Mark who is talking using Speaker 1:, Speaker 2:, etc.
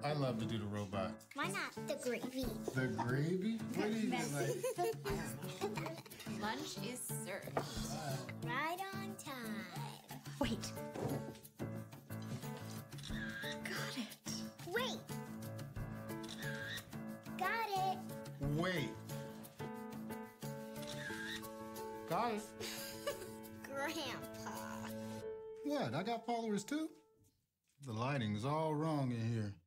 Speaker 1: I love to do the robot.
Speaker 2: Why not the gravy?
Speaker 1: The gravy? What do you mean, like?
Speaker 3: Lunch is served.
Speaker 2: Right on time.
Speaker 3: Wait. Got it.
Speaker 2: Wait. Got it.
Speaker 1: Wait. Got it.
Speaker 2: Grandpa.
Speaker 1: What? I got followers too? The lighting's all wrong in here.